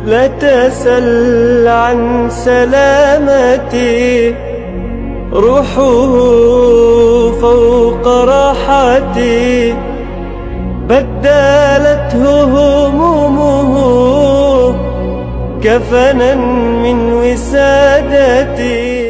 لا تسل عن سلامتي، روحه فوق راحتي، بدلته همومه كفنا من وسادتي.